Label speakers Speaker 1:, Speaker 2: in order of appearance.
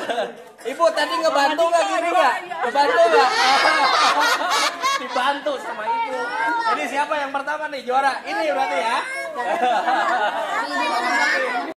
Speaker 1: Ibu tadi ngebantu nggak gini nggak? Ngebantu nggak? Dibantu sama ibu. Jadi siapa yang pertama nih juara? Ini berarti ya.